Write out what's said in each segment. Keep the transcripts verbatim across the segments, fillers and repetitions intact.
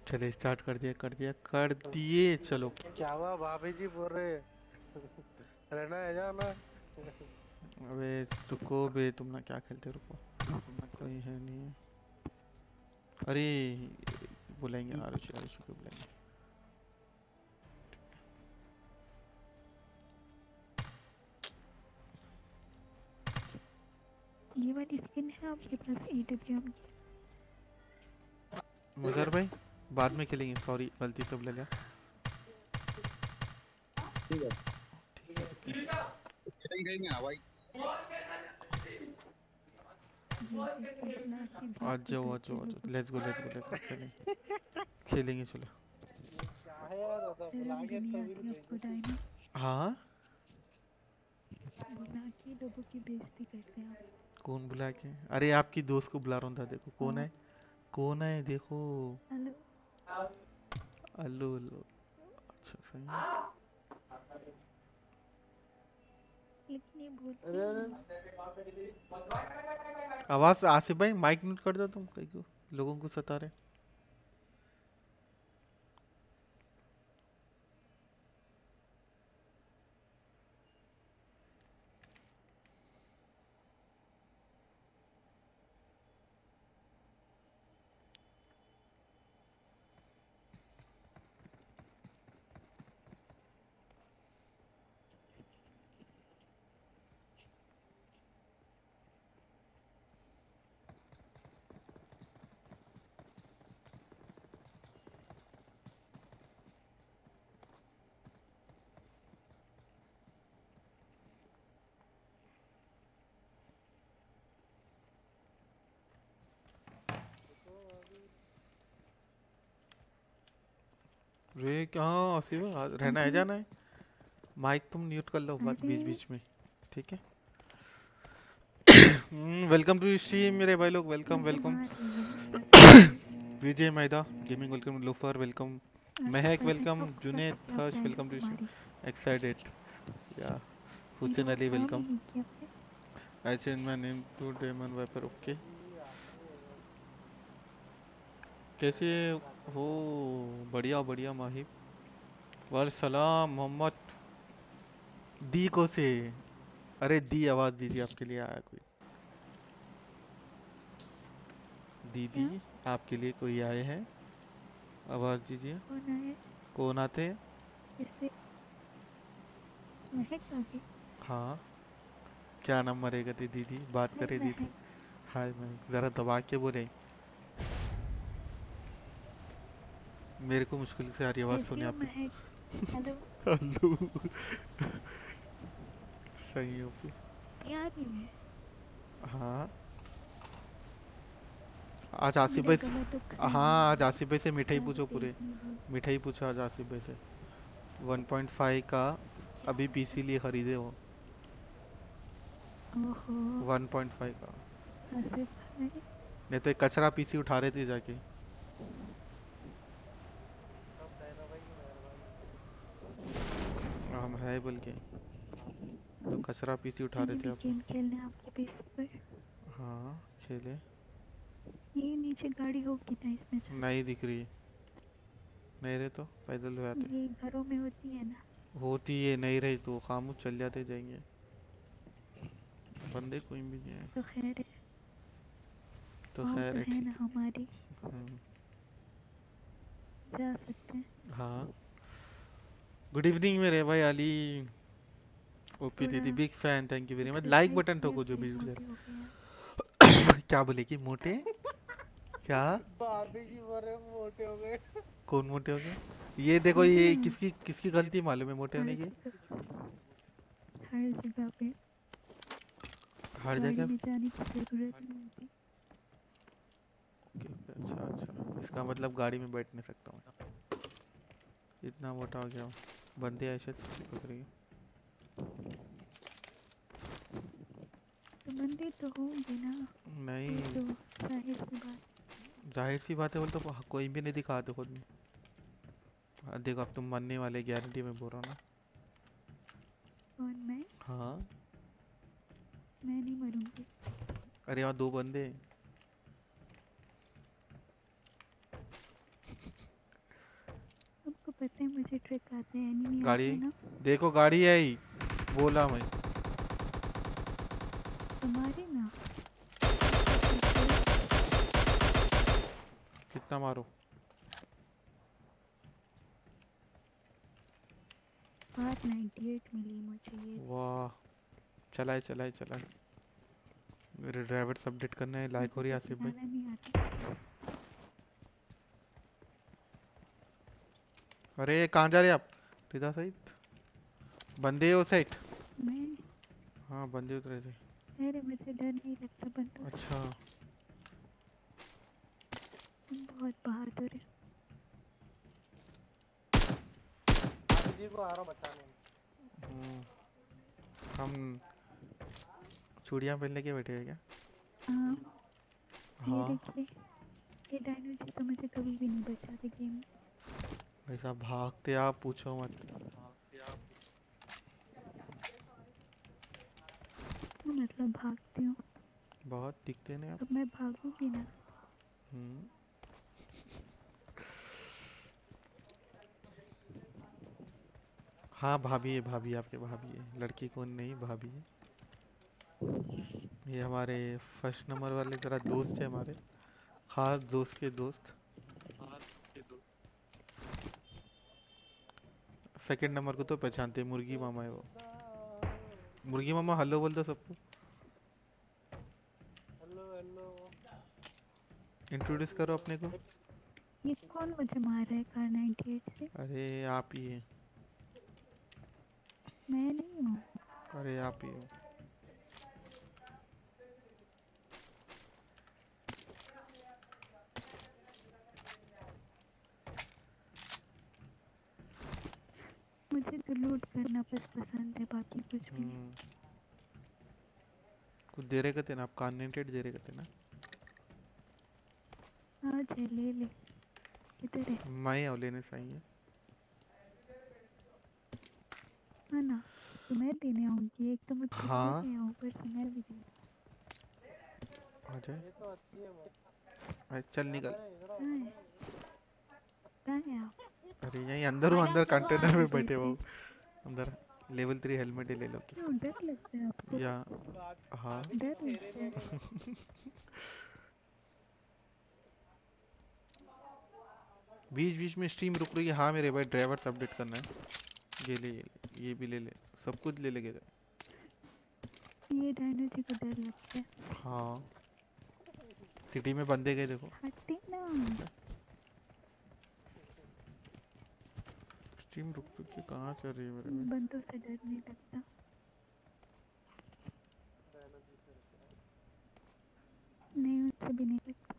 चले स्टार्ट कर दिया कर दिया कर दिए चलो। क्या हुआ भाभी जी बोल रहे रहना है जाना। अबे रुको बे, तुम ना क्या खेलते, रुको। कोई है नहीं है। अरे बुलाएंगे आरुषि, आरुषि को बुलाएंगे। ये वाली स्किन है आपके पास एडब्ल्यूएम की? मजर भाई बाद में खेलेंगे, सॉरी गलती से बुला लिया। ठीक है ठीक है ठीक है। खेलेंगे ना भाई। आ जाओ आ जाओ आ जाओ, let's go let's go let's go, खेलेंगे खेलेंगे चलो। क्या है यार दादा बुला के तो भी नहीं। हाँ बुला के लोगों की बेइज्जती करते हैं आप। कौन बुला के? अरे आपकी दोस्त को बुला रहा हूँ था, देखो कौन है कौन है देखो। हेलो अल्लू अल्लू, अच्छा सही है। लेकिन ये बोलते हैं आवाज आसिफ भाई माइक म्यूट कर दो तुम, कहीं को लोगों को सता रहे। रे क्या आसिफ रहना है जाना है। माइक तुम म्यूट कर लो बात बीच बीच में, ठीक है। वेलकम टू स्ट्रीम मेरे भाई लोग, वेलकम वेलकम। विजय मैदा gaming welcome, loafer welcome, Mehak welcome, Juned थर्श वेलकम टू स्ट्रीम, एक्साइटेड या Hussain Ali welcome. I change my name to demon viper, okay. कैसे हो? बढ़िया बढ़िया माहिब, वाल सलाम मोहम्मद दी को से। अरे दी आवाज दीजिए, आपके लिए आया कोई। दीदी आपके लिए कोई आए हैं, आवाज दीजिए। कौन आए? कौन आते हैं? इससे महक आ गई। हाँ क्या नाम मरेगा थी दीदी, बात करे दीदी। हाय मैं जरा दबा के बोले, मेरे को मुश्किल से आ रही आवाज सुने आपकी। हेलो हेलो सही हो फिर। यार ही है। हाँ आज आसिफ भाई से, हाँ आज आसिफ भाई से मिठाई पूछो पूरे, मिठाई पूछो आज आसिफ भाई से। वन पॉइंट फाइव का अभी पीसी लिए खरीदे हो। वन पॉइंट फाइव का, नहीं तो एक कचरा पीसी उठा रहे थे जाके। हम है बोल के तो कचरा पीसी उठा रहे थे आप। गेम खेलने आपके पीसी पर। हाँ खेले। ये नीचे गाड़ी होगी ना इसमें? नहीं दिख रही, नहीं रहे तो पैदल हो जाते। ये घरों में होती है ना? होती है, नहीं रही तो खामोश चल जाते जाएंगे, बंदे कोई भी नहीं है तो खैर है, तो खैर तो है, है ना हमारी, हम्म, जा सकते हैं। हाँ। गुड इवनिंग मेरे भाई अली, ओपी दीदी big fan, thank you very much. Like button ठोको जो भी उधर। क्या बोले कि मोटे क्या? भाभी जी बोल रहे मोटे हो गए। कौन मोटे हो गए? ये देखो ये किसकी किसकी गलती मालूम है मोटे होने की? हर जगह पे, हर जगह में जाने की जरूरत नहीं होती। ओके ओके, अच्छा अच्छा, इसका मतलब गाड़ी में बैठ नहीं सकता हूँ, इतना मोटा हो गया हूँ। बंदे ऐसे पक रही है। तो बंदे तो होंगे ना। नहीं तो जाहिर सी बात, जाहिर सी बात है, बोल तो कोई भी नहीं दिखाते खुद में। देखो अब तुम मरने वाले, गारंटी में बोल रहा हूँ ना। कौन मैं? हाँ मैं नहीं मरूंगी। अरे यहाँ दो बंदे, ट्रिक आते हैं एनिमी गाड़ी आते हैं ना देखो, गाड़ी आई, बोला मैं। तुम्हारे ना कितना मारो? बात अट्ठानवे मिली मुझे ये वाह, चलाए चलाए चलाए। मेरे ड्राइवर अपडेट करने लायक हो रही है आसिफ भाई। चलाना नहीं आता। अरे कहाँ जा रहे आप? रिदा सहित बंदे हो साइड? मैं हाँ बंदे उतरे थे। अरे मुझे डर नहीं लगता बंदूक से। अच्छा तुम बहुत बहादुर है। आदित्य जी को आ रहा हूँ बचाने। हम्म, हम चूड़ियाँ पहनने के बैठे हैं क्या? हाँ ये हाँ देखिए ये डायनो जी तो मुझे कभी भी नहीं बचाते गेम में। वैसा भागते आप पूछो मत। तो मतलब भागती हूँ। बहुत दिखते नहीं आप। अब मैं भागूंगी ना। हम्म, हाँ भाभी है, भाभी आपके भाभी है, लड़की कौन नहीं भाभी है। ये हमारे फर्स्ट नंबर वाले जरा दोस्त है, हमारे खास दोस्त के दोस्त। सेकंड नंबर को तो पहचानते हैं, मुर्गी मामा है वो। मुर्गी मामा हेलो बोल दो सबको। Hello hello. इंट्रोड्यूस करो अपने को। ये कौन मुझे मार रहा है कार अट्ठानवे से? अरे आप ही हैं। मैं नहीं हूँ। अरे आप ही हो। मुझे तो लूट करना बस पसंद है बाकी कुछ भी नहीं। हम्म, कुछ दे रहे कहते ना आप, कॉन्टेंट दे रहे कहते ना। हाँ जे ले ले। किधर है? मैं और लेने से आई है। हाँ ना तो मैं देने आऊँगी। एक तो मुझसे ले हाँ गया ऊपर से मैं भी दे। आ जाए। ये तो अच्छी है मैं। अरे चल निकल। अरे इधर आओ, कहाँ है? इधर आओ। कहाँ है आप? अरे यहीं अंदर हूँ, I अंदर got कंटेनर में supplies. बैठे हो अंदर। लेवल थ्री हेलमेट ही ले लो क्यों डर लगता है आपको? या गाड़ी- हाँ गाड़ी डर तेरे लगता है। लिए बीच बीच में स्ट्रीम रुक रही है। हाँ मेरे भाई ड्राइवर्स अपडेट करना है। ये ले ये ले, ये भी ले ले, सब कुछ ले लेके जा। ये डायनो जी को डर लगता है। हाँ सिटी में बंदे गए देखो। हटते ना। स्ट्रीम रुक रुक के कहाँ चल रही है मेरे भाई? बंदों से डर नहीं लगता। डायनो जी से रुक रहा नहीं मुझसे भी नहीं लगता।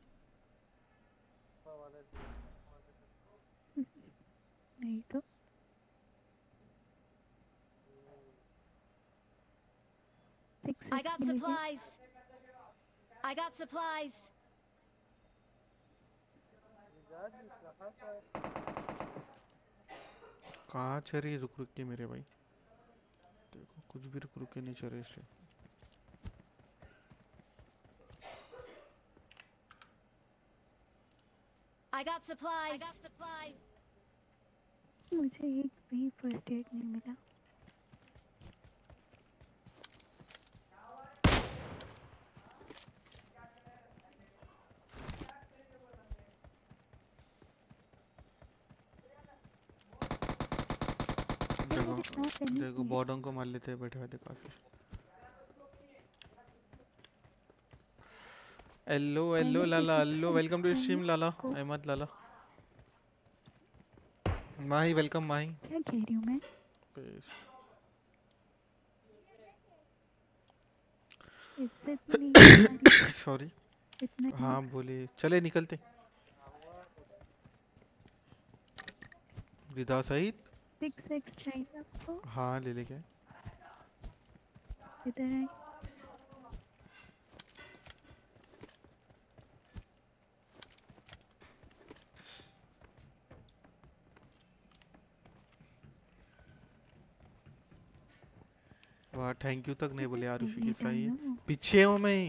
है। वाले से- नहीं तो six I got supplies. I got supplies. Riza ji कहाँ का है? कहाँ चल रही है रुक रुक के मेरे भाई? देखो कुछ भी रुक रुक के नहीं चल रही stream. I got supplies. I got supplies. मुझे एक भी फर्स्ट एड नहीं मिला। देखो मेरे साथ रहने देखो की है। बॉर्डर को मार लेते हैं बैठे बैठे पास। हेलो हेलो मैंने लाला, किसी हेलो को वेलकम टू बताया स्ट्रीम लाला, आपको। अहमद लाला। माही वेलकम माही। क्या कह रही हूँ मैं? इज्जत ही नहीं है हमारी। सॉरी। इतना हाँ बोलिए, चले निकलते। रिदा सहित सिक्स एक्स चाहिए आपको? हाँ ले लेके। इधर आए। वाह थैंक यू तक नहीं बोले यार, ये ऋषि की सही है। डायनो पीछे हूँ मैं।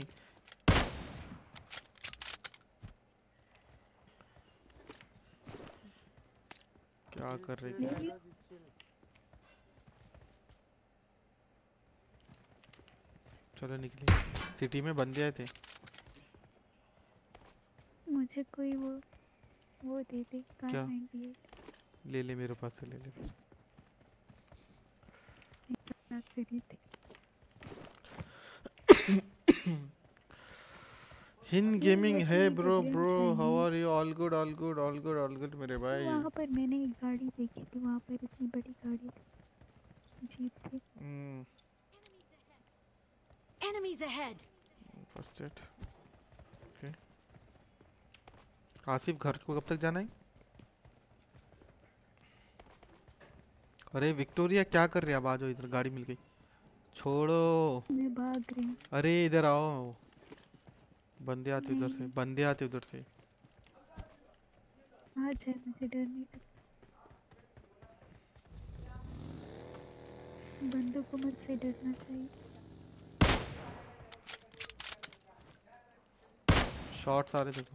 क्या कर रहे ले क्या ली। चलो निकले। सिटी में बंदे आए थे। मुझे कोई वो वो दे दे कार क्या? नाइंटी एट ले ले मेरे पास से ले ले। बात करी थी। हिन ये गेमिंग मुझे है ये ब्रो डब्ल्यू ब्रो हाउ चाहिए। Are you all good all good all good all good मेरे भाई। वहाँ पर मैंने एक गाड़ी देखी थी, वहाँ पर इतनी बड़ी गाड़ी थी, जीप थी। Hmm Enemies ahead. First aid. Okay Asif घर को कब तक जाना है? अरे विक्टोरिया क्या कर रही है? अब आ जाओ इधर, गाड़ी मिल गई। छोड़ो। मैं भाग रही हूँ। अरे इधर आओ। बंदे आते उधर से, बंदे आते उधर से। आ जाए, मुझे डर नहीं लगता। बंदों को मुझसे डरना चाहिए। शॉट्स आ रहे देखो।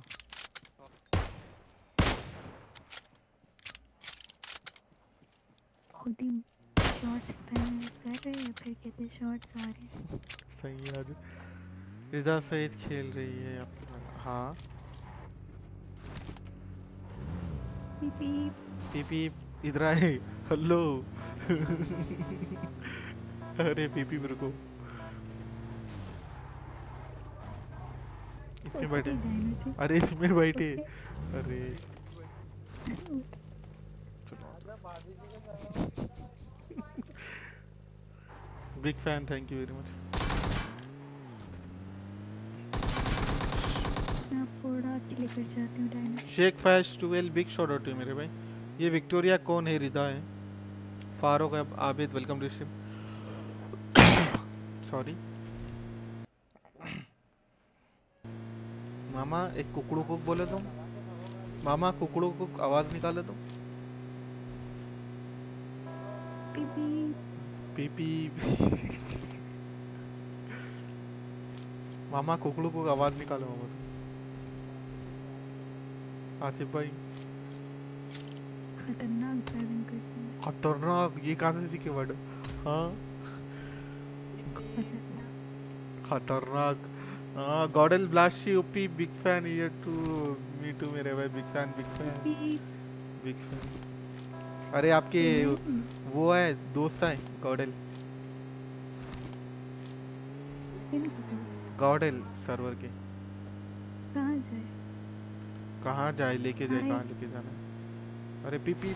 खुद ही शॉट्स टाइम कर रहे हैं, फिर कहते शॉट्स आ रहे हैं। सही है। आज रिदा सहित खेल रही है आपके साथ। हाँ पीपी पीपी इधर आए। हेलो। अरे पीपी मेरे को इसमें बैठे। अरे इसमें बैठे। अरे big fan, thank you very much. मैं आपको उड़ा के लेकर जाती हूँ डायनो। शेख फैश ट्वेल्व बिग शॉट आउट मेरे भाई। ये विक्टोरिया कौन है? रिदा है। फारूक है। Abid welcome to stream. Sorry मामा, एक कुकड़ू कुक बोले तुम। मामा कुकड़ू कुक आवाज निकाले तुम। पीपी पीपी। मामा कुकड़ू कुक आवाज निकालो मामा तुम। आसिफ भाई खतरनाक ड्राइविंग करती हूँ। खतरनाक, ये कहाँ से सीखे वर्ड? हाँ खतरनाक। खतरनाक। हाँ गॉडल ब्लास्टी OP big fan here to me too मेरे भाई। Big fan big fan PP big fan. अरे आपके वो है दोस्त है गॉडल। गॉडल सर्वर के। कहाँ जाए? कहाँ जाए? लेके जाए, हाय। कहाँ लेके जाना है? अरे पीपी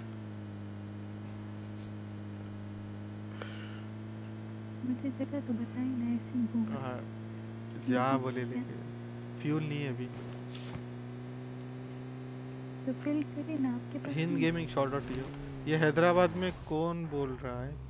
मुझे जगह तो बताई ना, ऐसे ही घूम। हाँ जा बोले लेके। फ्यूल नहीं है अभी। तो फिल करे ना आपके पास। हिंद नहीं? Gaming shout out you. ये हैदराबाद में कौन बोल रहा है?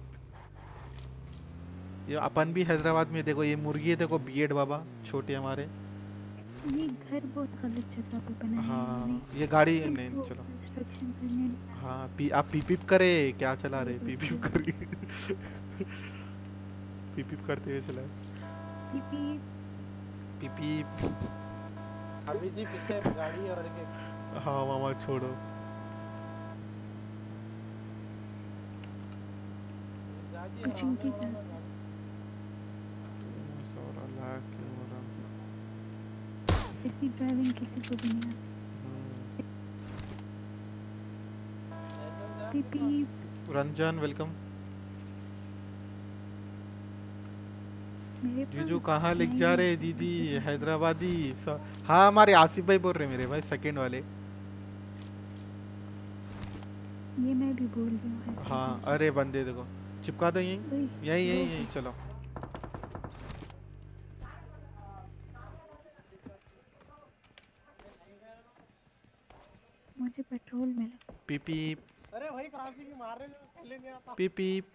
ये अपन भी हैदराबाद में। देखो ये मुर्गी है, देखो बीएड बाबा छोटे हमारे। ये घर बहुत गलत जगह पे बनाया है हाँ इन्होंने। ये गाड़ी नहीं इनको चलो। कंस्ट्रक्शन करने हाँ पी आप पी पीप करे क्या चला रहे? पी पीप करिए। पी पीप करते हुए चला। पीपी पी पीप। अभी जी पीछे गाड़ी और एक हाँ मामा छोड़ो। कुछ इनकी गलत है। सौरा लाख क्यों हो रहा? ऐसी ड्राइविंग किसी को भी नहीं आती। PP Ranjan welcome. मेरे पास जीजू कहाँ लिख नहीं जा है। रहे दीदी? हैदराबादी स- हाँ हमारे आसिफ भाई बोल रहे मेरे भाई सेकंड वाले। ये मैं भी बोल रही हूँ। हाँ अरे बंदे देखो, चिपका दो यहीं ओए, यहीं यहीं वो- यहीं चलो। मुझे पेट्रोल मिला। पी पीप अरे भाई कहाँ से भी मार रहे हैं, पहले नहीं आता। पी पीप।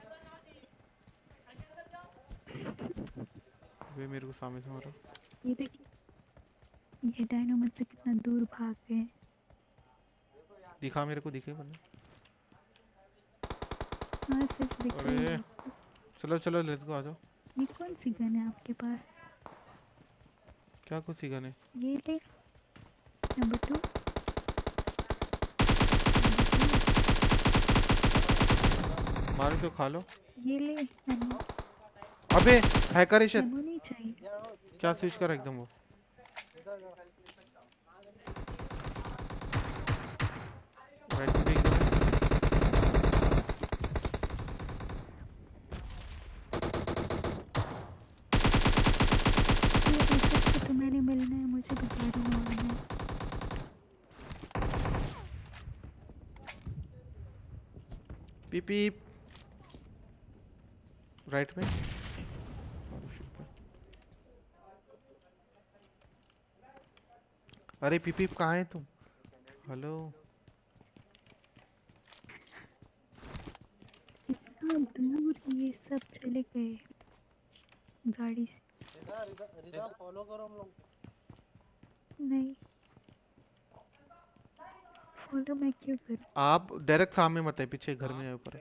वे मेरे को सामने से मारा। ये देखिए, ये डायनो मुझसे कितना दूर भाग गए। दिखा मेरे को, दिखे बंदे। हाँ सिर्फ दिख अरे रही है। चलो चलो लेट्स गो, आ जाओ। ये कौन सी गन है आपके पास? क्या कुछ सीखा नहीं? ये ले नंबर टू। मारो तो खा लो। ये ले एमो। अबे हैकर है शायद। एमो नहीं चाहिए। क्या स्विच कर एकदम वो। राइट में देख रहा है। ये ऐसे तो मैंने मिलना है मुझे बता दो मालूम है। पीप पीप राइट में। अरे पीप पीप कहाँ है तुम? हेलो। इतना दूर ये सब चले गए गाड़ी से। रिदा रिदा रिदा फॉलो करो हम लोग। नहीं फॉलो मैं क्यों करूं? आप डायरेक्ट सामने मत है, पीछे घर में है ऊपर।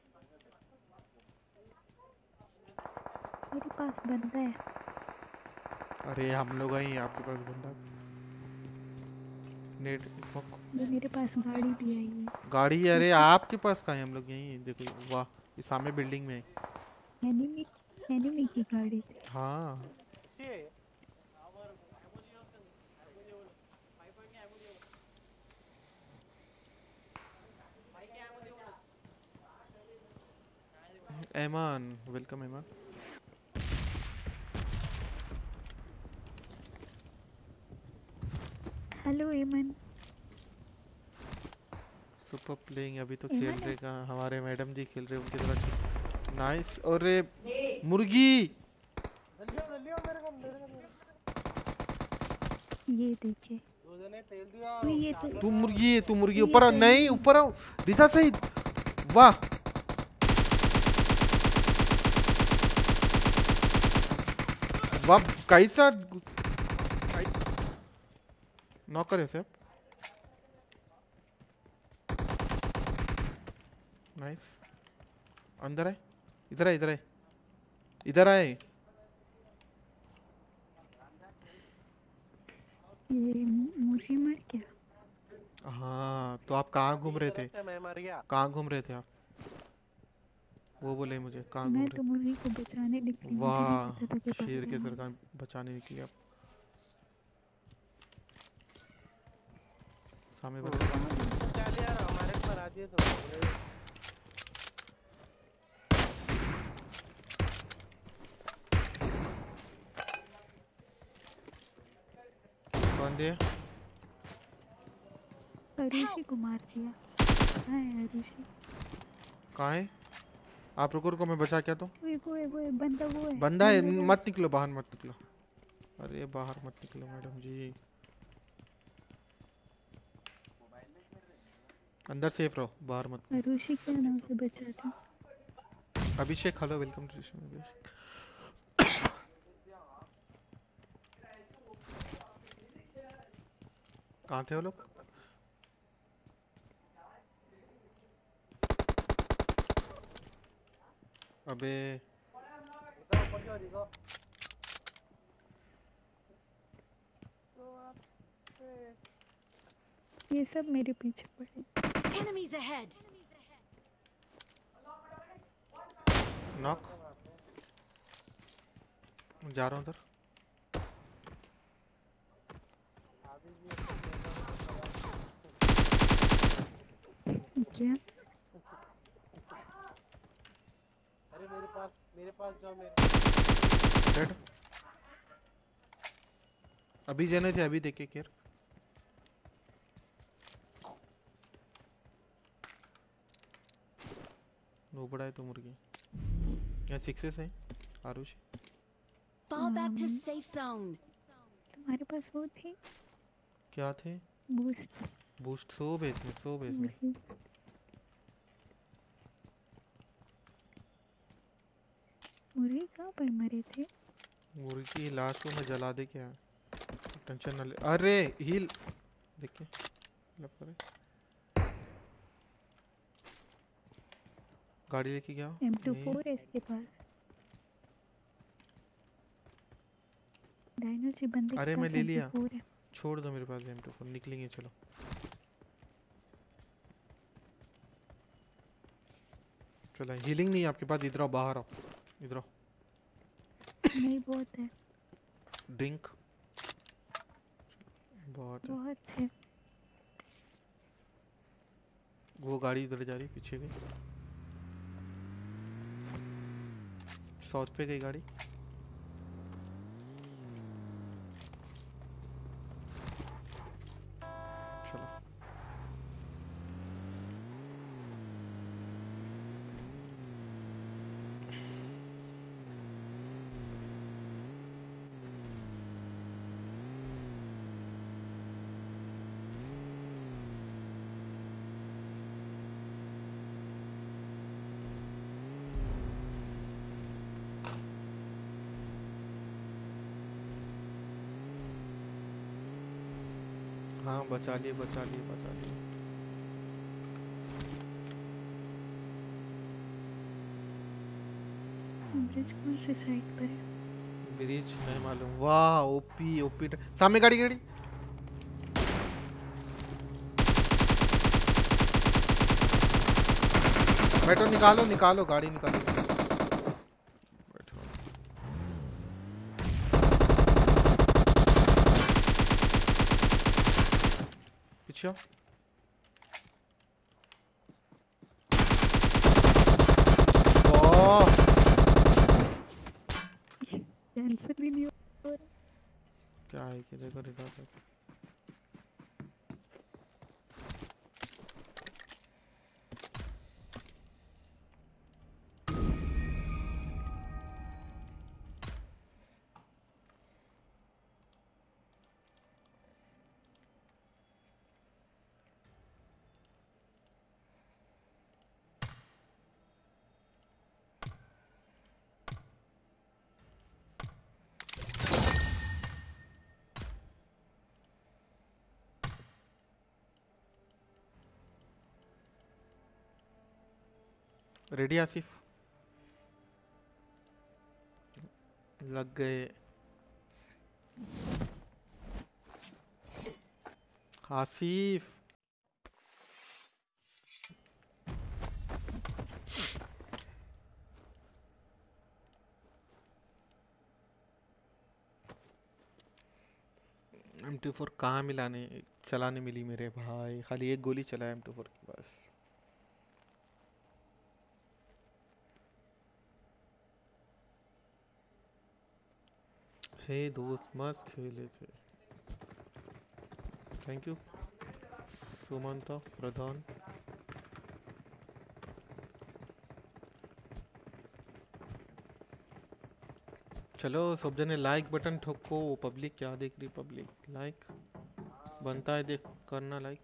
मेरे पास बंदा है। अरे हम लोग ही आपके पास बंदा। नेट ये मेरे पास गाड़ी भी आई है। गाड़ी। अरे आपके पास कहाँ है? हम लोग यहीं देखो। वाह ये सामने बिल्डिंग में है। एनिमी एनिमी की गाड़ी थी। हाँ एमान वेलकम एमान। हेलो एमन। Super playing. अभी तो खेल रहे कहाँ, हमारे मैडम जी खेल रहे, उनकी तरह। नाइस। और मुर्गी जल्दी आओ जल्दी आओ मेरे को मेरे को मेरे ये देखिए को। दो जने फेल दिया। तो ये तो तू मुर्गी है, तू मुर्गी। ऊपर आओ, नहीं ऊपर आओ रिजा सही। वाह वाह कैसा नॉक करे सर। नाइस। अंदर है, इधर है, इधर है, इधर आए। ये मुर्गी मर गया। हाँ तो आप कहाँ घूम रहे थे? मैं मर गया। कहाँ घूम रहे थे आप? वो बोले मुझे कहाँ घूम मैं रहे तो मुर्गी को बचाने निकली। मुझे नहीं वाह पता था कि शेर बाहर के है। सरकार बचाने निकली आप। सामने बता। चल यार हमारे पर आ दिए तो। कौन दिया? अरुषि को मार दिया। कहाँ है अरुषि? कहाँ है? आप रुको रुको, मैं बचा क्या तो। वो वो है वो है बंदा वो है। बंदा है, मत निकलो बाहर, मत निकलो। अरे बाहर मत निकलो मैडम जी, अंदर सेफ रहो, बाहर मत। अरुषि क्या नाम से बचा था? Abhishek hello welcome to Abhishek. कहाँ थे वो लोग? अबे ये सब मेरे पीछे पड़े। Enemies ahead. नॉक। जा रहा हूँ उधर। क्या? अरे मेरे पास मेरे पास जाओ मेरे। डेड। अभी जाने थे, अभी देखे केयर। नो बड़ा है तो मुर्गी। यहाँ सिक्सेस है Aarush. Fall back to Um, safe zone. तुम्हारे पास वो थे क्या थे? बूस्ट? बूस्ट सो बेस में, सो बेस में। वही। मुर्गी कहाँ पर मरे थे? मुर्गी की लाश को मैं जला दे क्या? टेंशन ना ले। अरे हील देखिए लब करे। गाड़ी लेके गया। एम टू फोर है इसके पास। डायनो जी बंदे के अरे पास मैं ले एम टू लिया। फोर है। छोड़ दो मेरे पास एम टू फोर, निकलेंगे चलो। चलो हीलिंग नहीं है आपके पास, इधर आओ, बाहर आओ, इधर आओ। नहीं बहुत है, ड्रिंक बहुत है। बहुत है। वो गाड़ी इधर जा रही पीछे गई, साउथ पे गई गाड़ी। चलो हाँ बचा लिए बचा लिए बचा लिए। ब्रिज कौन सी साइड पर है? ब्रिज नहीं मालूम। वाह ओपी ओपी, सामने गाड़ी गाड़ी। बैठो, निकालो निकालो गाड़ी निकालो। बैठो पीछे आओ। वाह कैंसर भी नहीं हो रहा। क्या है कि देखो रिकॉर्ड। रेडी आसिफ? लग गए आसिफ। एम टू फोर कहाँ मिलाने चलाने मिली मेरे भाई, खाली एक गोली चला एम टू फोर की बस। हे दोस्त मस्त खेले थे। Thank you Sumanta Pradhan. चलो सब जने लाइक बटन ठोको। पब्लिक क्या देख रही? पब्लिक लाइक बनता है, देख करना लाइक।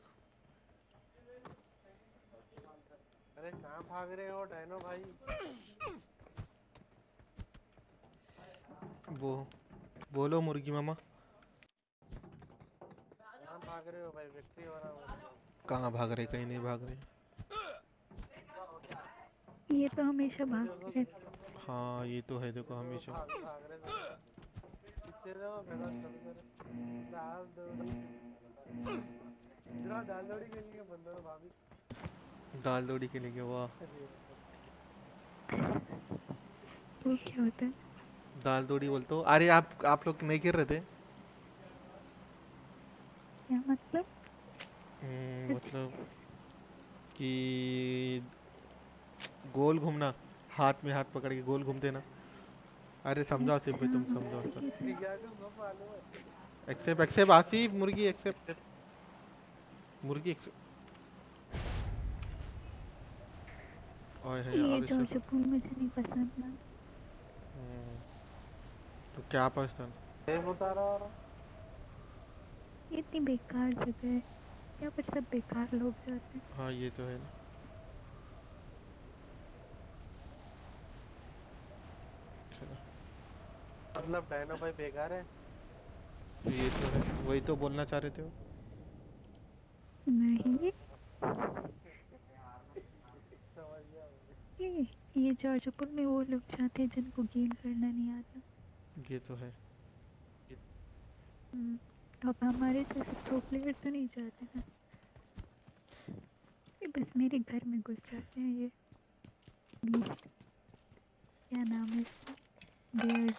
अरे कहाँ भाग रहे हो डायनो भाई? वो बोलो मुर्गी मामा। कहाँ भाग रहे हो भाई? विक्ट्री हो रहा हूँ। कहाँ भाग रहे? कहीं नहीं भाग रहे। ये तो हमेशा भागते हैं। हाँ ये तो है, देखो हमेशा भाग भाग रहे थे। पीछे रहो मेरा सर दाल दौड़ी। जरा दाल दौड़ी के लिए बंदर भाभी। दाल दौड़ी के लिए। वाह वो क्या होता है? दाल दौड़ी बोलते हो? अरे आप आप लोग नहीं गिर रहे थे? क्या मतलब? हम्म, मतलब कि गोल घूमना, हाथ में हाथ पकड़ के गोल घूमते ना। अरे समझाओ सिर्फ भाई, तुम समझाओ सर। क्या कुछ सब मालूम है? एक्सेप्ट एक्सेप्ट आसिफ, मुर्गी एक्सेप्ट, मुर्गी एक्सेप्ट। ओए है ये अब जो इससे जो फूल मुझे नहीं पसंद ना। हम्म, तो क्या पसंद? गेम उतारा और ये इतनी बेकार जगह है, यहाँ पर सब बेकार लोग जाते हैं। हाँ ये तो है ना। चलो मतलब डायनो भाई बेकार है। ये तो है, वही तो बोलना चाह रहे थे वो। नहीं समझ गया मुझे। ये ये जॉर्जपुर में वो लोग जाते हैं जिनको गेम करना नहीं आता। ये तो है। हम्म, अब हमारे जैसे प्रो प्लेयर तो नहीं जाते ना, ये बस मेरे घर में घुस जाते हैं ये। बीस्ट क्या नाम है इसका? बियर्ड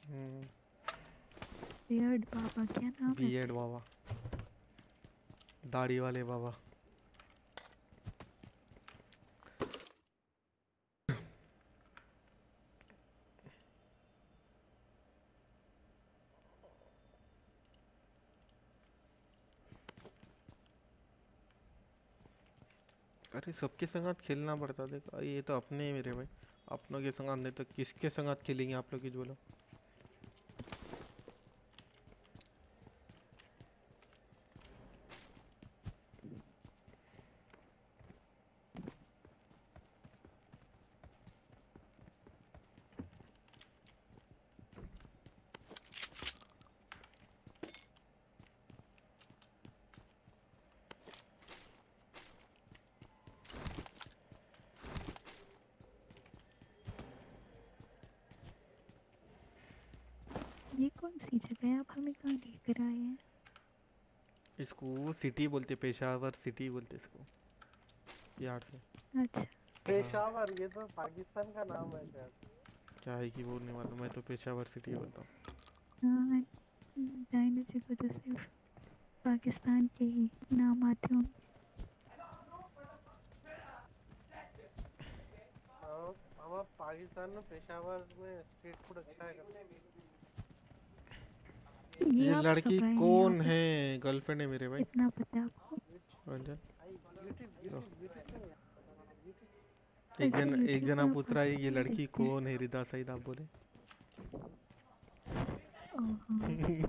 बियर्ड बाबा क्या नाम है? बीएड बाबा, दाढ़ी वाले बाबा। अरे सबके संगत खेलना पड़ता, देखो ये तो अपने ही मेरे भाई, अपनों के संगत नहीं तो किसके संगत खेलेंगे आप लोग ही बोलो। ये कौन सी जगह है? आप हमें कहाँ लेकर आए हैं? इसको सिटी बोलते, पेशावर सिटी बोलते इसको यार से। अच्छा पेशावर ये तो पाकिस्तान का नाम है शायद। क्या है कि बोलने वाला, मैं तो पेशावर सिटी बोलता हूँ। हाँ डायनो जी को तो सिर्फ पाकिस्तान के ही नाम आते होंगे। हाँ, हमारा पाकिस्तान में पेशावर में स्ट्रीट फूड अच्छा है। ये आप लड़की कब आए कौन यहाँ पे? है? गर्लफ्रेंड है मेरे भाई। कितना पता है आपको? रंजन, ब्यूटी ब्यूटी ब्यूटी एक जन अच्छा, एक YouTube जना पर पूछ रहा है ये पाकिस्तान लड़की देखते हैं। कौन है? रिदा सईद आप बोले। ओहो,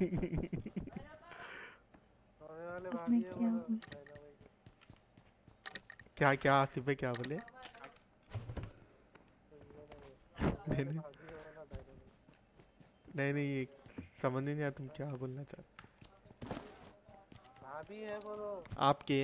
होने वाले अब भाभी मैं है क्या वो बोलूं? क्या क्या आसिफ भाई क्या बोले? नहीं नहीं नहीं नहीं ये समझ नहीं आया तुम क्या बोलना चाहते। भाभी है वो तो। आपके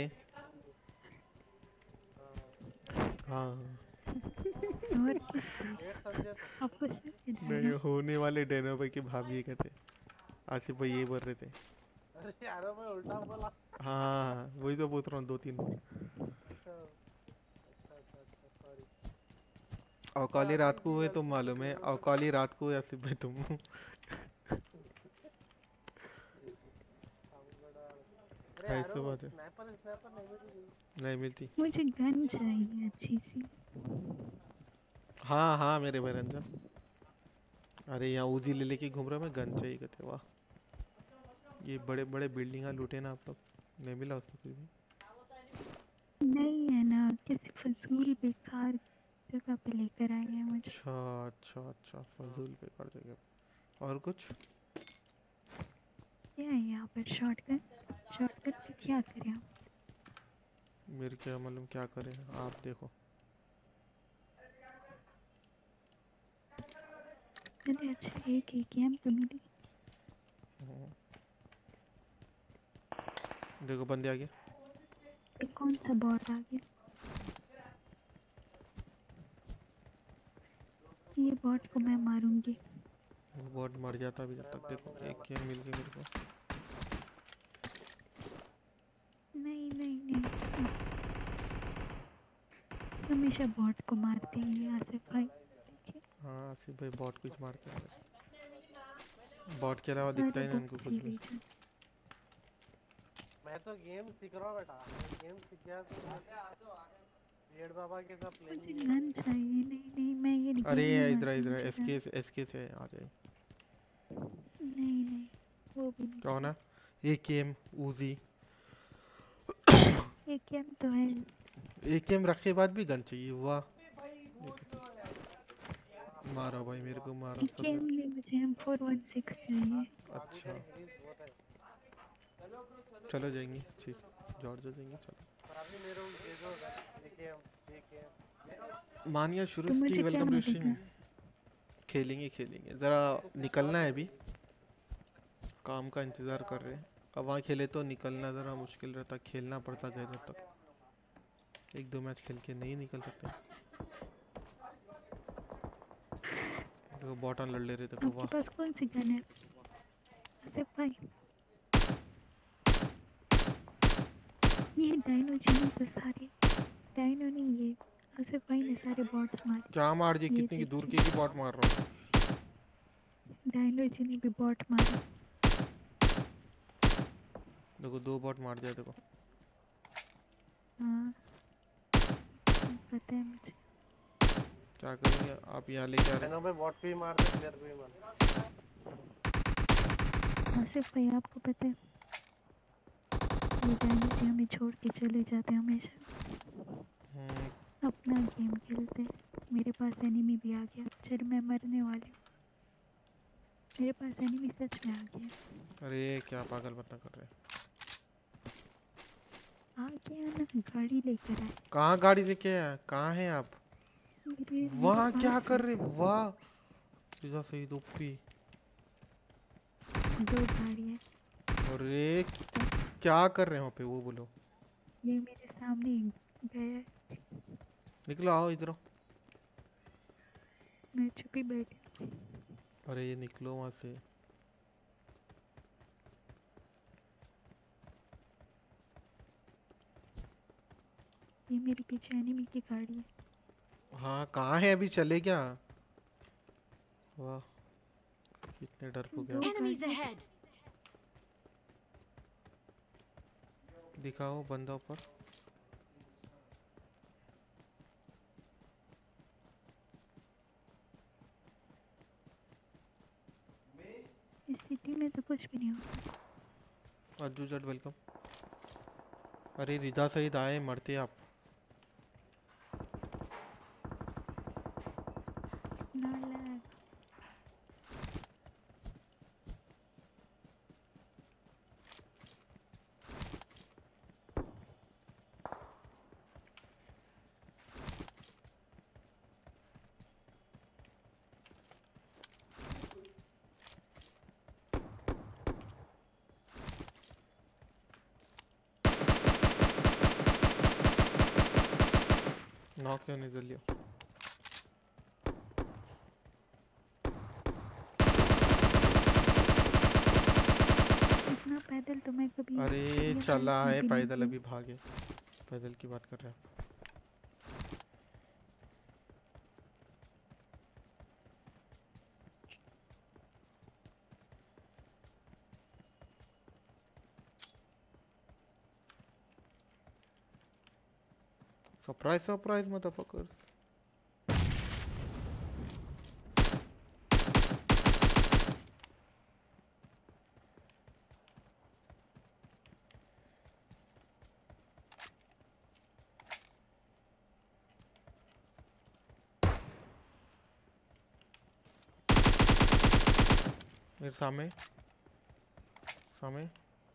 हाँ और किस डेट समझे तो। आपको शायद नहीं, है ना? होने वाले डैनो भाई की भाभी ये कहते, आसिफ भाई ये बोल रहे थे। अरे यार मैं उल्टा बोला। हाँ वही तो पूछ रहा हूँ दो तीन बार। अच्छा अच्छा अच्छा सॉरी। अवकाली रात को हुए तो मालूम है, अवकाली रात को हुए आसिफ भाई तुम। अरे ऐसे यार बात है। स्नाइपर स्नाइपर नहीं मिली। नहीं मिलती। मुझे गन चाहिए अच्छी सी। हाँ हाँ मेरे भाई रंजन, अरे यहाँ उजी ले लेके घूम रहा मैं, गन चाहिए कहते। वाह ये बड़े बड़े बिल्डिंग लूटे ना आप लोग, नहीं मिला उसमें कुछ भी। नहीं है ना, किसी फजूल बेकार जगह पे लेकर आए हैं मुझे। अच्छा अच्छा अच्छा फजूल पे कर देंगे। और कुछ क्या है यहाँ पर? शॉटगन शॉटगन पे क्या करें हम? मेरे क्या मालूम क्या करें, आप देखो। चले अच्छा एक एक गेम तो मिली। देखो बंदे आ गए। ये कौन सा बॉट आ गया? ये बॉट को मैं मारूंगी। वो बॉट मर जाता अभी जब तक। देखो एक गेम मिल गई मेरे को। नहीं नहीं नहीं हमेशा बॉट को मारते हैं यहाँ से भाई। देखिए हाँ आसिफ भाई बॉट कुछ मारते हैं बस, बॉट के अलावा दिखता ही नहीं उनको कुछ भी। मैं तो गेम सीख रहा हूँ बेटा। गेम सीख गया तो रेड बाबा के साथ मुझे प्लेइंग। गन चाहिए। नहीं नहीं मैं ये नहीं अरे खेलने इधर वाली, इधर मुझे एसके गन- एसके से आ जाए। नहीं नहीं वो भी नहीं क्या होना? एक गेम उजी, चाहिए। एक गेम तो है। एक गेम रखे बाद भी गन चाहिए। वाह मारा भाई मेरे को मारा एक सब। गेम लिए मुझे एम फोर वन सिक्स चाहिए। अच्छा चलो जाएंगे, ठीक जॉर्ज जाएंगे चलो। अभी मेरे को दे दो एक गेम एक गेम। मानिया तो शुरू मुझे क्या वेलकम टू मिलेगा? स्ट्रीम। खेलेंगे खेलेंगे, ज़रा निकलना है अभी, काम का इंतज़ार कर रहे हैं। अब वहाँ खेले तो निकलना ज़रा मुश्किल रहता, खेलना पड़ता गए जब तक। एक दो मैच खेल के नहीं निकल सकते। देखो बॉटन लड़ ले रहे थे। आपके वाह पास कौन सी गन है आसिफ भाई? ये डायनो जी ने तो सारे, डायनो नहीं ये आसिफ भाई ने सारे बॉट्स मारे। क्या मार दी? ये कितनी की दूर देखिए की की बॉट मार रहा हूँ। डायनो जी ने भी बॉट मारे। देखो दो बॉट मार दिया देखो। हाँ पता है मुझे। क्या करेंगे आप यहाँ लेके आ रहे डायनो पे बॉट भी मारते प्लेयर भी मारते। आसिफ भाई आपको पता है ये डायनो जी हमें छोड़ के चले जाते हैं हमेशा। हम्म, अपना गेम खेलते हैं। मेरे पास एनिमी भी आ गया। चल मैं मरने वाली हूँ। मेरे पास एनिमी सच में आ गया। अरे क्या पागल बता कर रहे हैं। आ गया ना गाड़ी लेकर आए। कहाँ गाड़ी लेके आया? कहाँ हैं आप? मेरे मेरे वहाँ क्या पास कर है। रहे? वाह पिज़्ज़ा सही ओपी। दो गाड़ी है। अरे क्या कर रहे हो पे वो बोलो। ये मेरे सामने ही गया है। निकलो आओ इधर आओ। मैं चुप ही बैठी। अरे ये निकलो वहाँ से। ये मेरे पीछे एनिमी की गाड़ी है। हाँ कहाँ है अभी? चले क्या? वाह कितने डरपोक दो है। Enemies गाड़ी ahead. दिखाओ बंदा ऊपर। इस सिटी में तो कुछ भी नहीं होता। अज्जू जट वेलकम। अरे रिदा सहित आए मरते आप। ना लैग। नॉक क्यों नहीं जल्दी? इतना पैदल तो मैं कभी अरे ये चला लाइफ में है भी नहीं पैदल की। अभी भागे। पैदल की बात कर रहे हैं आप। Surprise surprise motherfuckers. मेरे सामने सामने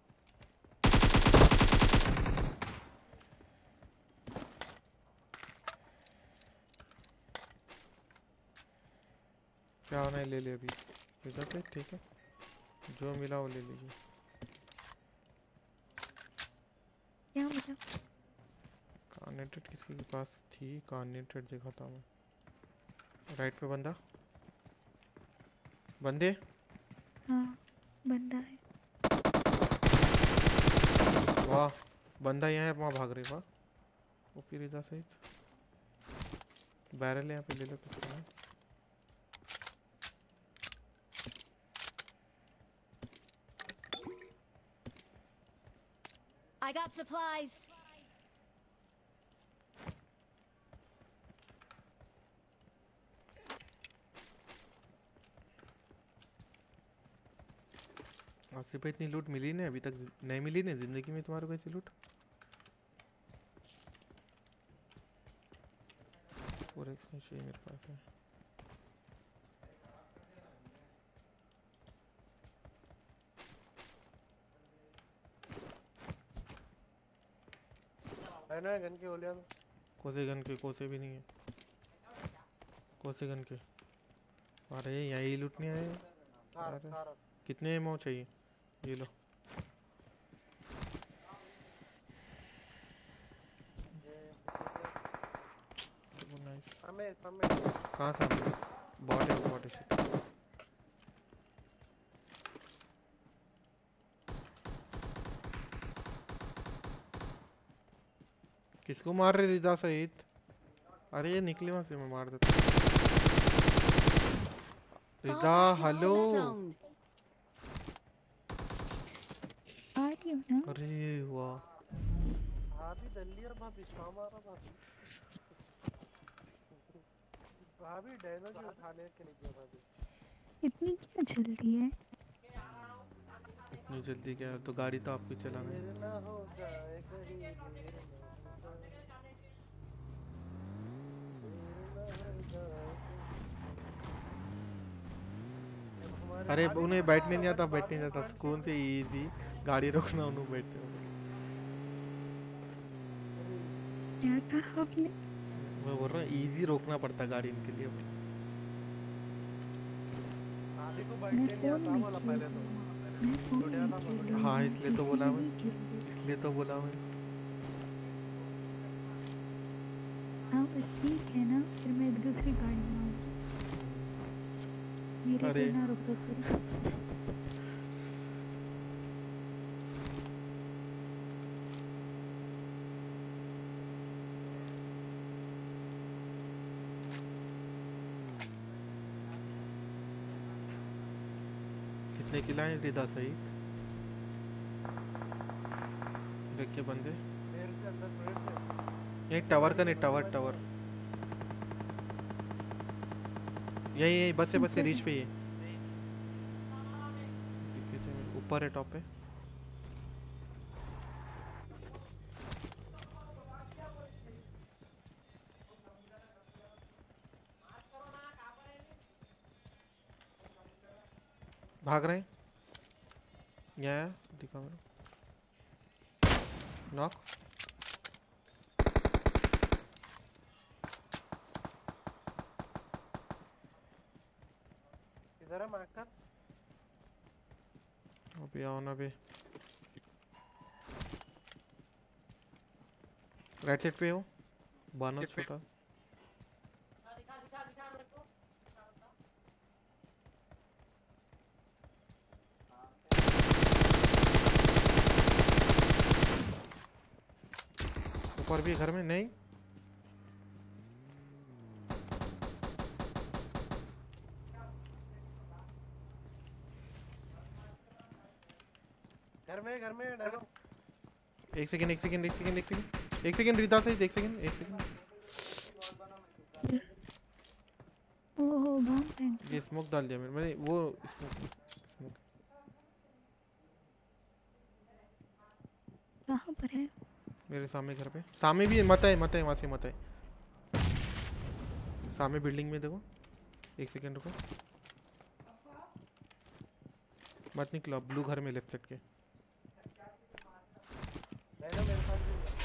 क्या होना है? ले ले अभी इधर से। ठीक है जो मिला वो ले लीजिए। क्या मतलब? कार्नेटेड किसी के पास थी? कार्नेटेड देखा था मैं। राइट पे बंदा। बंदे हाँ बंदा है। वाह बंदा यहाँ है वहाँ भाग रहे। वाह वो फिर इधर से बैरल है यहाँ पे। ले लो पिछले में। I got supplies. आसिफ भाई इतनी लूट मिली नहीं अभी तक। नहीं मिली नहीं जिंदगी में तुम्हारे को ऐसी लूट। फोर एक्स में चाहिए मेरे पास है। है ना गन की गोलियां तो। कोसे गन के? कोसे भी नहीं है। कोसे गन के? अरे यही लूटने आए। कार अरे कार कितने एमओ चाहिए? ये लो। ये नाइस। हमें हमें कहाँ से? बॉट है बॉट है। किसको मार रहे? रिदा सहित अरे ये निकली वहां से, मैं मार देता हूँ। Fall Rida back to hello. safe zone. आ रही हूँ ना। अरे वाह, भाभी दलिया भाभी शामारा भाभी भाभी डायनो जी उठाने के लिए गया भाभी। इतनी क्या जल्दी है? इतनी जल्दी क्या है, तो गाड़ी तो आपको ही चलाना है। देर ना हो जाए कहीं, देर ना हो जाए, देर ना हो जाए कहीं। अब हमारे अरे भाभी उन्हें को बैठने बताओ, नहीं आता, अगर बैठने भाभी नहीं आता, फ्रंट सुकून सीट से इजी गाड़ी रोकना उन्हें बैठते हो। क्या कहा आपने? मैं बोल रहा हूँ इजी रोकना पड़ता है गाड़ी इनके लिए भाई। भाभी को मैं बैठने नहीं फोन आता में बोला खेल पहले रही तो। हूँ। मैं फोन लुटिया में था खेल लुटिया। रही हाँ हूँ, इसलिए तो पीसी बोला में मैं, नहीं खेल रही। इसलिए तो बोला मैं। हाँ बस ठीक है ना, फिर मैं दूसरी गाड़ी में आऊँगी। मेरे अरे पे ना रुको करो। कितने किला है रिदा सही? देख के बंदे, पेड़ से अंदर, पेड़ से ये बंदे टावर गाड़ी का में, नहीं, बंदे टावर गाड़ी टावर में। यही यही बस से बस से ऊपर रीच है। पे ही है। दिखे थे मेरे, ऊपर है टॉप पे। भाग रहे हैं, यहाँ है, दिखा मेरे नॉक। इधर है मार्कर। अभी आओ ना बे, राइट साइड पे हो, बानस छोटा। ऊपर भी घर में नहीं, घर में, घर में डायनो। एक सेकंड एक सेकंड एक सेकंड एक सेकंड एक सेकंड रिदा सही, एक सेकंड एक सेकंड। ओहो बम फेंक। ये स्मोक डाल दिया मैंने, मैंने वो स्मोक स्मोक कहाँ पर है? मेरे सामने घर पे, सामने भी मत है, मत है वहाँ से मत है, सामने बिल्डिंग में देखो। एक सेकंड रुको, मत निकलो, ब्लू घर में लेफ्ट साइड के। डायनो मेरे पास भी है।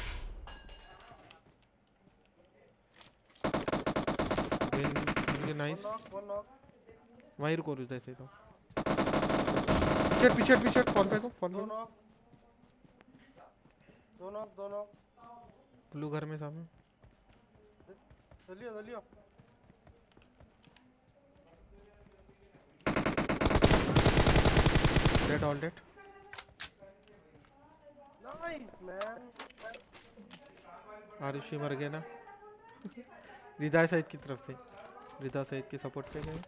मुझे one nice, knock, one knock. वहीं रुको रुको ऐसे तो। पीछे पीछे पीछे फोन पे को फोन दो पे, नॉक, दो नॉक, दो नॉक। ब्लू घर में सामने। जल्दी हो, जल्दी हो। Dead all dead. Nice man. Aarushi मर गया ना। रिदा सईद की तरफ से, रिदा सईद के सपोर्ट पे गए।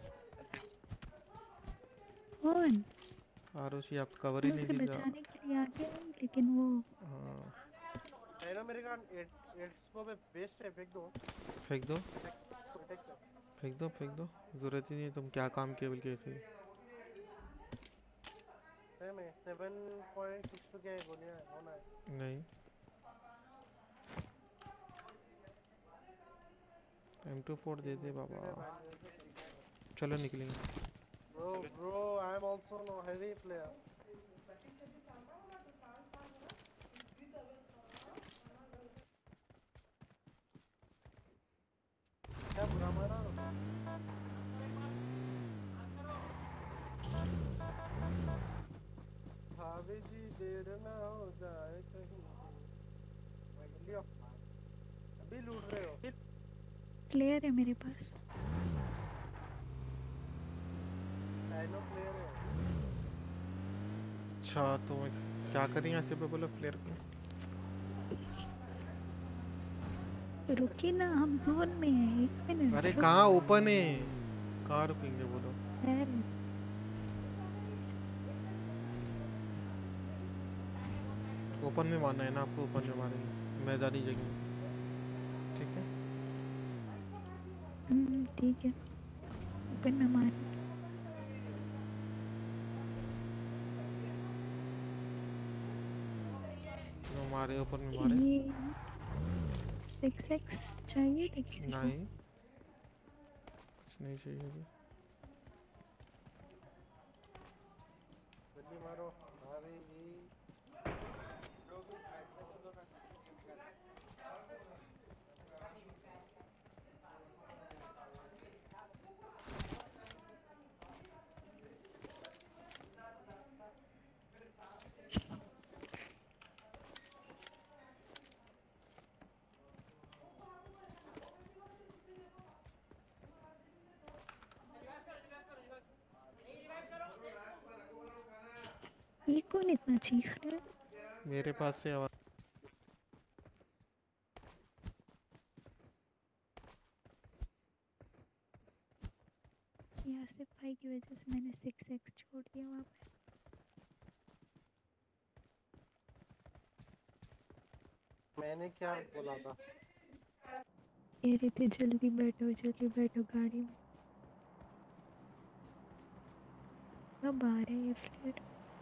कौन? आरुषि आप कवर ही मैं नहीं उसे दी था। बचाने के लिए आ गया हूँ, लेकिन वो हाँ, डायनो मेरे का एट एट स्को पे बेस्ट है, फेंक दो। फेंक दो प्रोटेक्ट कर। फेंक दो फेंक दो, जरूरत ही नहीं है, तुम क्या काम किए बल्कि ऐसे ही। है मैं सेवन पॉइंट सिक्स टू के गोलियां होना है। नहीं, एम टू फोर दे दे बाबा। चलो निकलेंगे। Bro, bro, I am also no heavy player. क्या बुरा मारा? भाभी जी देर ना हो जाए कहीं। लियो, अभी लूट रहे हो। प्लेयर है मेरे पास। डायनो प्लेयर है। अच्छा तो मैं क्या करें ऐसे पे, बोलो प्लेयर को। रुकिए ना, हम जोन में हैं, एक मिनट अरे रुक। कहाँ ओपन है, कहाँ रुकेंगे बोलो। यार, ओपन में मारना है ना आपको, ओपन में मारेंगे मैदानी जगह, ठीक है। हम्म, ठीक है, ओपन में मार। जो मारे ओपन में मारे। ये सिक्स एक्स चाहिए था किसी को? नहीं कुछ नहीं चाहिए अभी। जल्दी मारो अरे ये ये कौन इतना चीख रहा है? मेरे पास से आवाज। ये आसिफ भाई की वजह से मैंने सिक्स एक्स छोड़ दिया वहाँ पे। मैंने क्या बोला था? कह रहे थे जल्दी बैठो जल्दी बैठो गाड़ी में। कब आ रहे हैं ये फ्लैट?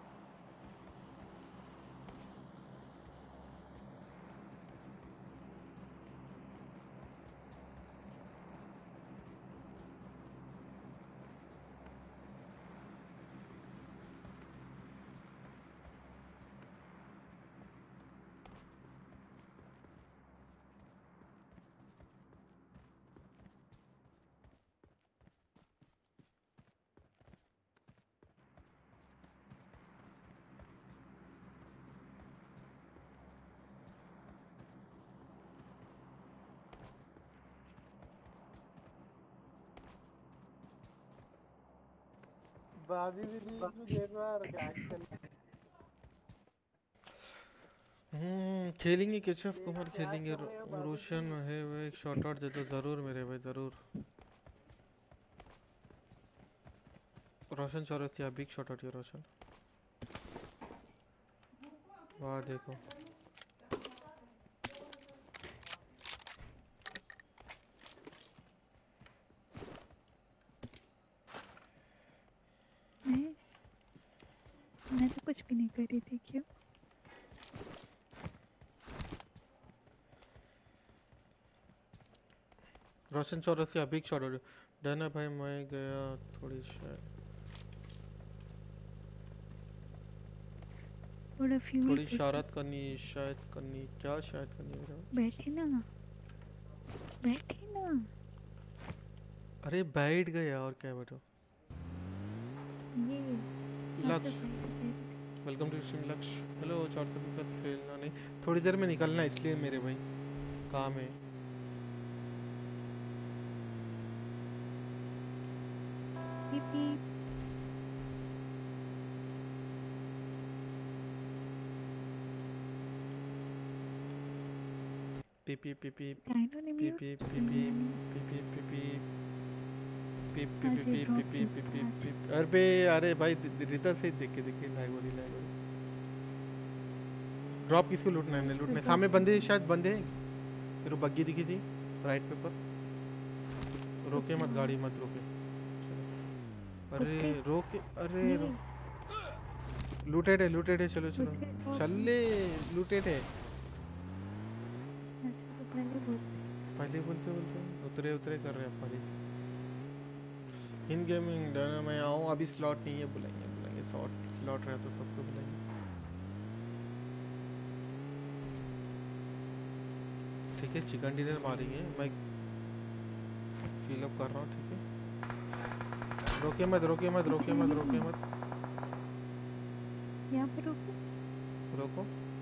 भाभी भी ली मुझे एक बार एक्शन। हम्म खेलेंगे केशव कुमार खेलेंगे। रो, रोशन है वो एक शॉट आउट दे दो जरूर मेरे भाई जरूर। Roshan Chaurasia big shot out ये रोशन। वाह देखो मैं मैं तो कुछ भी नहीं कर रही थी। क्यों? Roshan Chaurasia big shot out. डना भाई मैं गया थोड़ी शायद थोड़ा फ्यूल थोड़ी शरारत करनी शायद करनी क्या शायद करनी मेरा। बैठे ना बैठे ना। अरे बैठ गया और क्या बैठो। ये Lakshya welcome to stream Lakshya. Hello चार सौ के साथ खेलना नहीं थोड़ी देर में निकलना है इसलिए मेरे भाई काम है। पीपी पी पी पी पी डायनो ने पी म्यूट पी पी पी पी पी पी पी पी पी पी पी पी पी पी पी अरे अरे भाई रिता से देख के देख के लैग हो रही लैग हो रही। ड्रॉप किसको लूटना है? हमने लूटना है सामने बंदे शायद बंदे हैं। फिर वो बग्गी दिखी थी राइट पे पर। रोके मत गाड़ी मत रोके। अरे रोके अरे रो लूटेड है लूटेड है चलो चलो चल ले लूटेड है। पहले बोलते बोलते उतरे उतरे कर रहे हैं पहले। इन गेमिंग डर मैं आऊँ अभी स्लॉट नहीं है बुलाएंगे बुलाएंगे शॉट स्लॉट रहा तो सबको बुलाएंगे। ठीक है चिकन डिनर मारेंगे मैं फिल अप कर रहा हूँ ठीक है। रोके मत रोके मत रोके मत रोके मत यहाँ पे रोको रोको।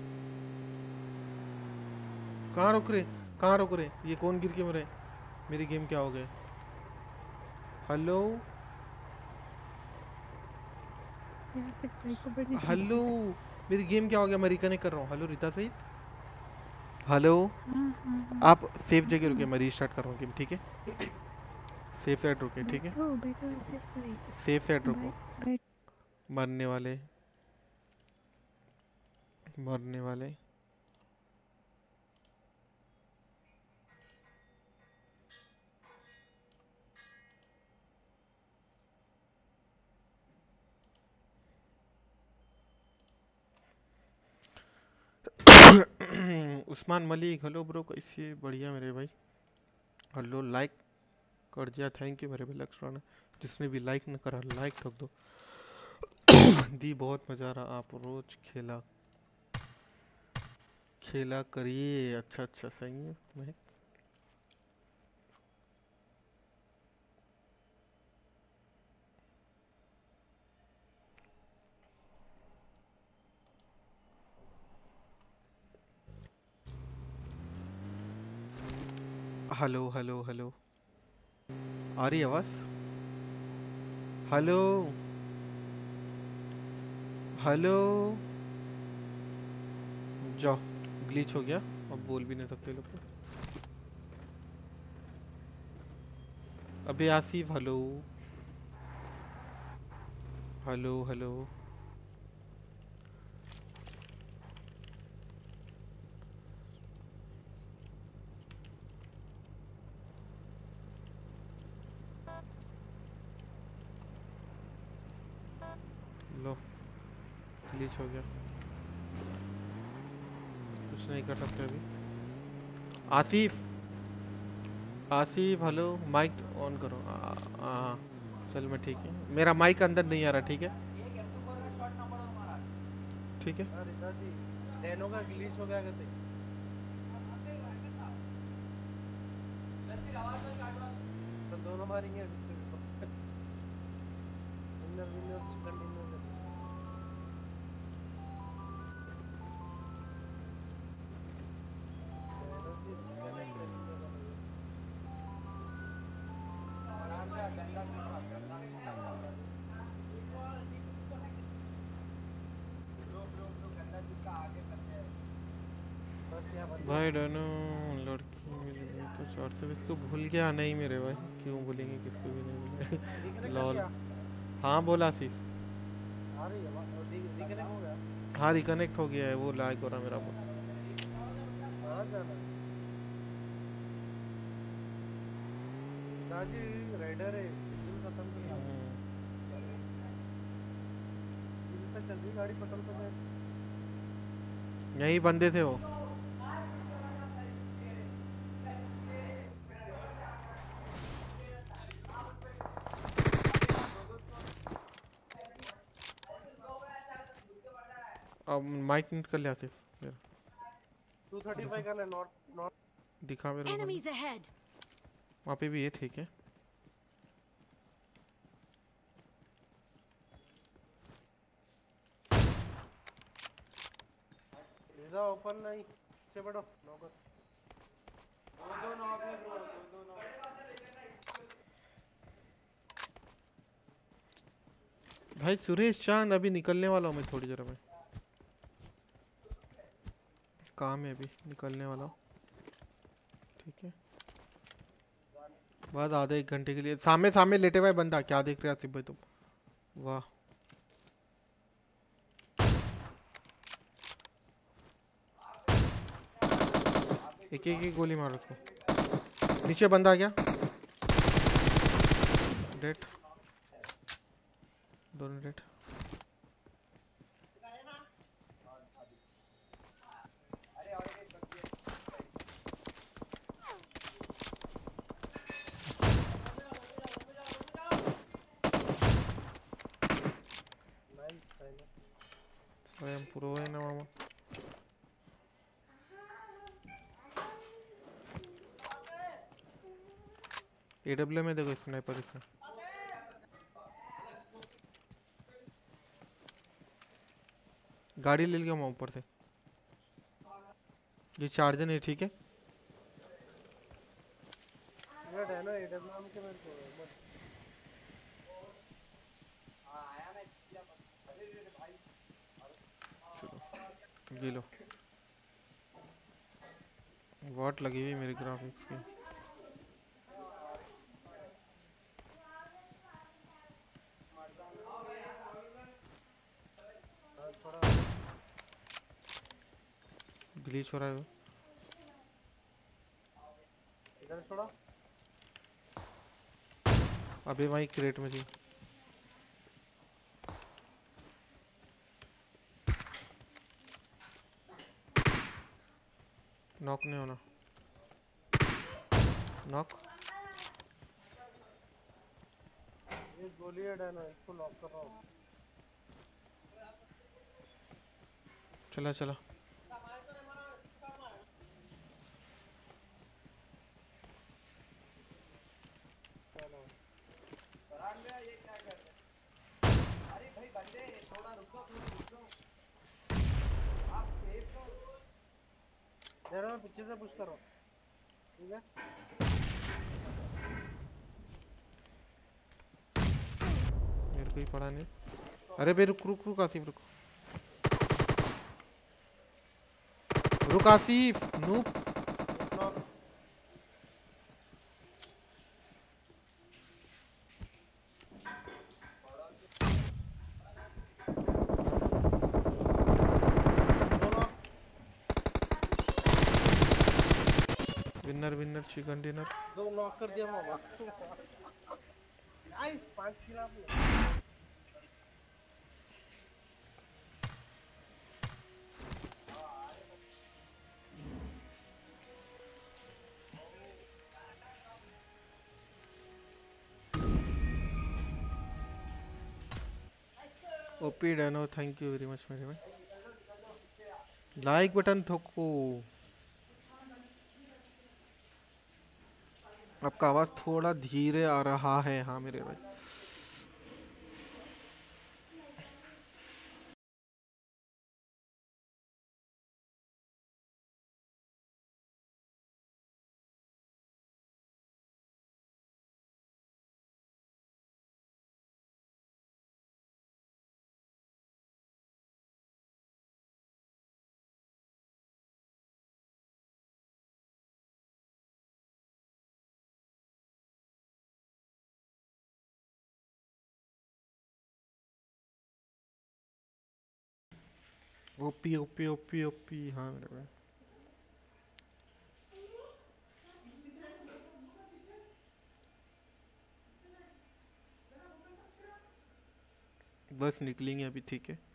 कहाँ रोक रहे कहाँ रोक रहे ये कौन गिर के मरे? मेरी गेम क्या हो गए? हेलो हेलो मेरी गेम क्या हो गया? मैं रिकनेक्ट कर रहा हूँ। हेलो रीता सहित हेलो, हाँ हाँ हाँ आप सेफ जगह रुके, हाँ। मैं रीस्टार्ट करूँगा गेम, ठीक है? सेफ साइड रुके, ठीक है? बैठो बैठो ऐसे कोई सेफ साइड रुको। बैठ बैठ। मरने वाले, मरने वाले। उस्मान मलिक, हेलो ब्रो, कैसे? बढ़िया मेरे भाई। हेलो, लाइक कर दिया, थैंक यू मेरे भाई लक्ष्मण राणा। जिसने भी लाइक न करा लाइक ठोक दो। दी बहुत मजा आ रहा, आप रोज खेला खेला करिए। अच्छा अच्छा, सही है। मैं हेलो हेलो हेलो, आ रही आवाज? हेलो हेलो, जाओ, ग्लिच हो गया, अब बोल भी नहीं सकते लोग तो। अबे आसिफ, हेलो हेलो हेलो। लो, ग्लिच हो गया, कुछ नहीं कर सकते अभी। Asif Asif hello, mic on करो। हाँ चल, मैं ठीक है, मेरा माइक अंदर नहीं आ रहा, ठीक है? ठीक है। हाँ रिचा जी, नैनो का ग्लिच हो गया कहते। तो दोनों मारेंगे विनर विनर चिकन डिनर। नैनो जी कनेक्ट करेंगे बस यहाँ बंदे भाई डनो, लड़की मिल गई तो शॉर्ट से इसको भूल गया नहीं मेरे भाई, क्यों भूलेंगे, किसको भी नहीं भूलेंगे। रिकनेक्ट कर लॉल। लिया। हाँ बोला आसिफ। आ रही है रिकनेक्ट हो गया। हाँ रिकनेक्ट हो गया है, वो लैग हो रहा मेरा फोन। कहाँ जाना है? दादी राइडर है, बिल खत्म किया। बिल पे चल रही गाड़ी, पेट्रोल पे जाए। यही बंदे थे वो। अब माइक नीट कर लिया आसिफ मेरा। टू थर्टी फाइव का नॉट नॉट दिखा मेरे को पहले। Enemies ahead. वहाँ पे भी है, ठीक है। वीजा ओपन नहीं से बढ़ो नौकर। दो दो नॉक है ब्रो, दो दो नॉक। भाई सुरेश चांद, अभी निकलने वाला हूँ मैं थोड़ी देर में, काम है, अभी निकलने वाला हूँ, ठीक है? बस आधे एक घंटे के लिए। सामने सामने लेटे हुआ है बंदा, क्या देख रहे हो आसिफ भाई तुम? वाह, एक एक एक गोली मारो उसको। नीचे बंदा आ गया, डेट, दोनों डेट। Nice final. अरे हम प्रो है ना मामा। एडब्ल्यू में देखो स्नाइपर इसमें। गाड़ी ले लिया मैं ऊपर से, ये चार्जर नहीं, ठीक है? ये है ना एडब्ल्यूएम के मेरे को मत। ये लो। वॉट लगी हुई मेरे ग्राफिक्स की। हाँ, थोड़ा ग्लिच हो रहा है वो। इधर छोड़ो। अभी वहीं क्रेट में थी। नॉक नहीं होना। नॉक। ये गोली हेड है ना, इसको लॉक कर रहा हूँ। चला चला। चलो दे रहा हूँ, पीछे से पुश कर रहा हूँ। ठीक है। मेरे को ही पड़ा नहीं। अरे बे रुक रुक रुक आसिफ रुक। रुक आसिफ नूप। एक नॉक। दो knock. Winner winner chicken dinner. दो नॉक कर दिया मामा। नाइस, पांच किल आपने। ओपी डैनो थैंक यू वेरी मच मेरे भाई। लाइक बटन ठोको। आपका आवाज थोड़ा धीरे आ रहा है। हाँ मेरे भाई। OP OP OP OP. हाँ मेरे भाई। बस निकलेंगे अभी ठीक है।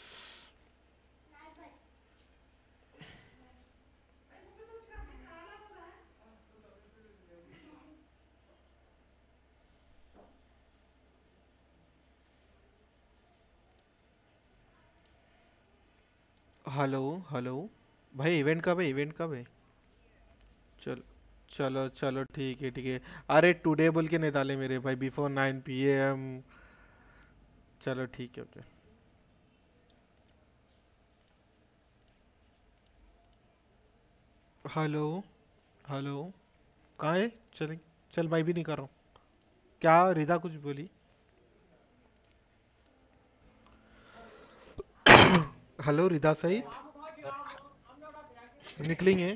Hello hello. भाई इवेंट कब है इवेंट कब है? चल चलो चलो ठीक है ठीक है। अरे टुडे बोल के नहीं डाले मेरे भाई बिफोर नाइन पी एम। चलो ठीक है ओके। Hello hello. कहाँ है? चल चल मैं भी नहीं कर रहा हूँ। क्या रिदा कुछ बोली? हेलो रिदा सईद। निकलेंगे।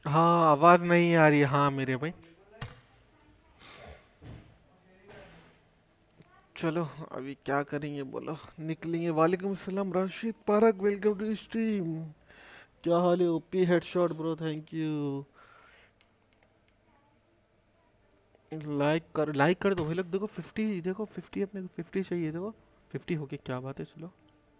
हाँ आवाज नहीं आ रही। हाँ मेरे भाई चलो अभी क्या करेंगे बोलो, निकलेंगे। वालेकुम सलाम राशिद पारक, वेलकम टू स्ट्रीम। क्या हाल है? OP headshot bro, thank you. Like कर, लाइक कर दो भाई लोग। देखो फिफ्टी, देखो फिफ्टी, अपने को फिफ्टी चाहिए। देखो फिफ्टी हो गया, क्या बात है। चलो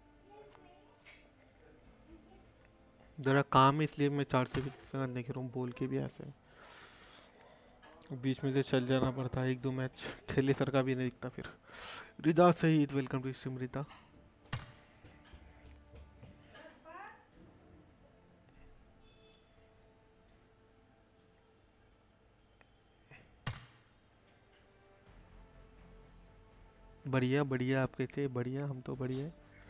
ज़रा काम है इसलिए मैं चार से बीस सेकंड देख रहा हूँ, बोल के भी ऐसे बीच में से चल जाना पड़ता है। एक दो मैच खेले सर का भी नहीं दिखता फिर। Rida Saeed, welcome to stream Rida. बढ़िया बढ़िया, आप कैसे? बढ़िया, हम तो बढ़िया।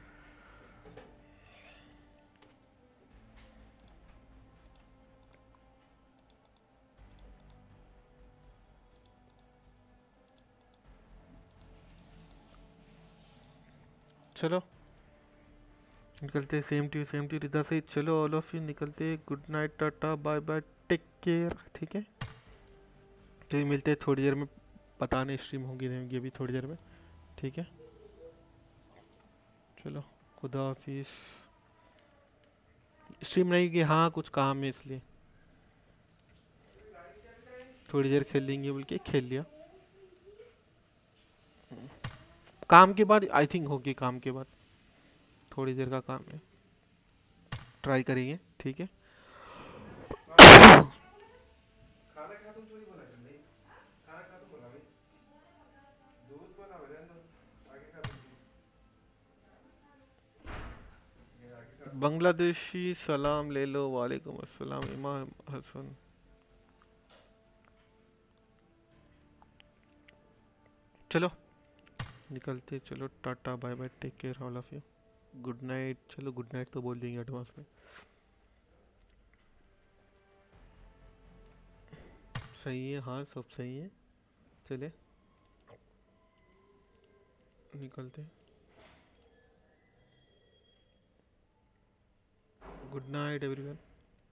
चलो निकलते, same to same to Rida Saeed. चलो ऑल ऑफ यू निकलते। Good night, tata bye bye, take care. ठीक है, तो मिलते हैं थोड़ी देर में। पता नहीं स्ट्रीम होगी नहीं होगी अभी थोड़ी देर में। ठीक है चलो, खुदा हाफिज। स्ट्रीम नहीं की, हाँ कुछ काम है इसलिए थोड़ी देर खेल लेंगे बोल के खेल लिया। काम के बाद आई थिंक होगी, काम के बाद थोड़ी देर का काम है, ट्राई करेंगे। ठीक है खाना खा तुम चोरी बोला कर नहीं, खाना खा तुम बोला भाई, दूध बोला भाई रहने दो, आगे खा तुम, ये आगे खा। बांग्लादेशी सलाम ले लो। वालेकुम अस्सलाम इमाम हसन। चलो निकलते, चलो tata bye bye, take care all of you, good night. चलो गुड नाइट तो बोल देंगे एडवांस में। सही है, हाँ सब सही है। चले निकलते, गुड नाइट एवरीवन।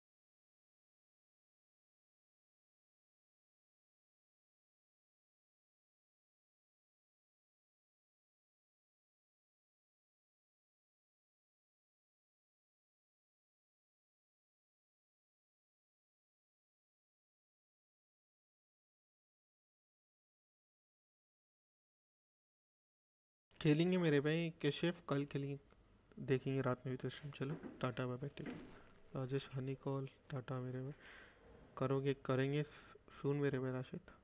खेलेंगे मेरे भाई केशव, कल खेलेंगे, देखेंगे रात में भी तो स्ट्रीम। चलो tata bye bye, take care. Rajesh honey call, tata मेरे भाई। करोगे, करेंगे सुन मेरे भाई राशिद।